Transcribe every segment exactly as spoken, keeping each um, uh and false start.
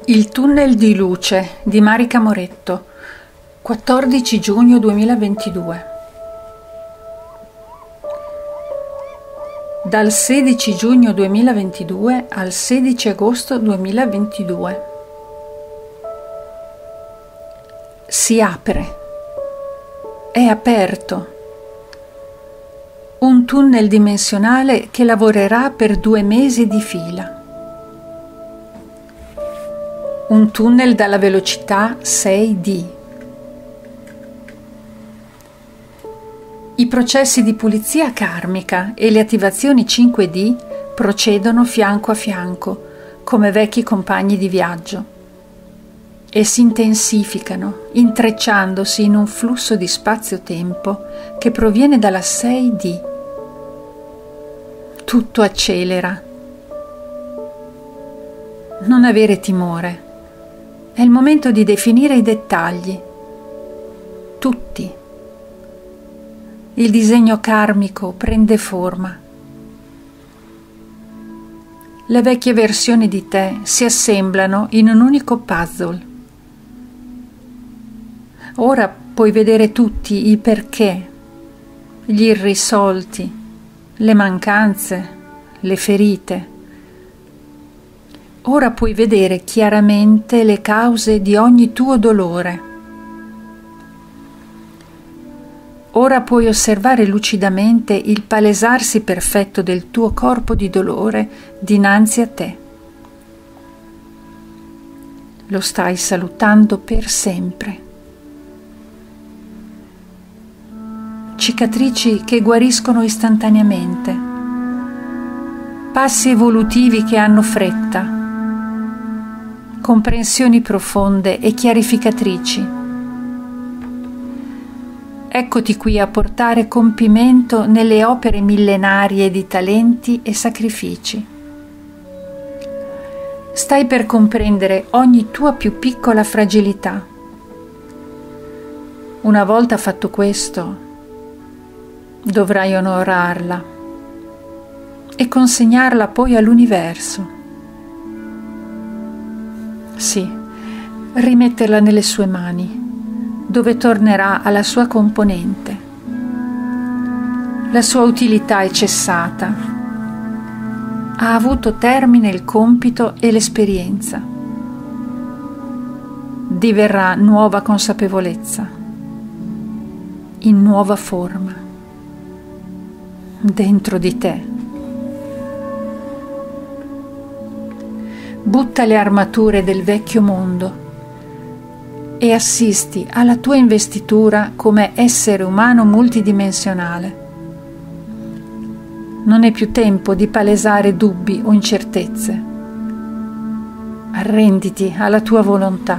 Il tunnel di luce di Marica Moretto, quattordici giugno duemilaventidue. Dal sedici giugno duemilaventidue al sedici agosto duemilaventidue. Si apre. È aperto. Un tunnel dimensionale che lavorerà per due mesi di fila. Un tunnel dalla velocità sei D. I processi di pulizia karmica e le attivazioni cinque D procedono fianco a fianco, come vecchi compagni di viaggio, e si intensificano, intrecciandosi in un flusso di spazio-tempo che proviene dalla sei D. Tutto accelera. Non avere timore. È il momento di definire i dettagli. Tutti. Il disegno karmico prende forma. Le vecchie versioni di te si assemblano in un unico puzzle. Ora puoi vedere tutti i perché, gli irrisolti, le mancanze, le ferite. Ora puoi vedere chiaramente le cause di ogni tuo dolore. Ora puoi osservare lucidamente il palesarsi perfetto del tuo corpo di dolore dinanzi a te. Lo stai salutando per sempre. Cicatrici che guariscono istantaneamente. Passi evolutivi che hanno fretta. Comprensioni profonde e chiarificatrici. Eccoti qui a portare compimento nelle opere millenarie di talenti e sacrifici. Stai per comprendere ogni tua più piccola fragilità. Una volta fatto questo, dovrai onorarla e consegnarla poi all'universo. Sì, rimetterla nelle sue mani, dove tornerà alla sua componente. La sua utilità è cessata. Ha avuto termine il compito e l'esperienza. Diverrà nuova consapevolezza, in nuova forma, dentro di te. Butta le armature del vecchio mondo e assisti alla tua investitura come essere umano multidimensionale. Non è più tempo di palesare dubbi o incertezze. Arrenditi alla tua volontà.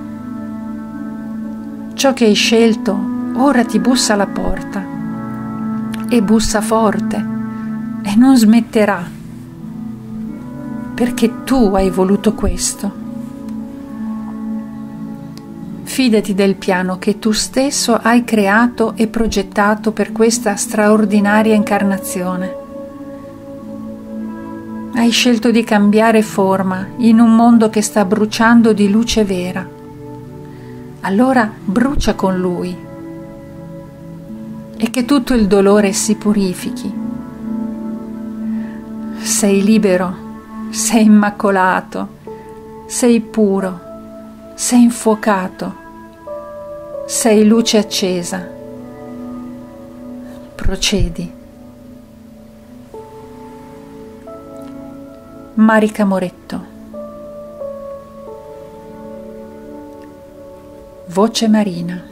Ciò che hai scelto ora ti bussa alla porta e bussa forte e non smetterà, perché tu hai voluto questo. Fidati del piano che tu stesso hai creato e progettato per questa straordinaria incarnazione. Hai scelto di cambiare forma in un mondo che sta bruciando di luce vera. Allora brucia con lui e che tutto il dolore si purifichi. Sei libero. Sei immacolato, sei puro, sei infuocato, sei luce accesa. Procedi. Marica Moretto. Voce Marina.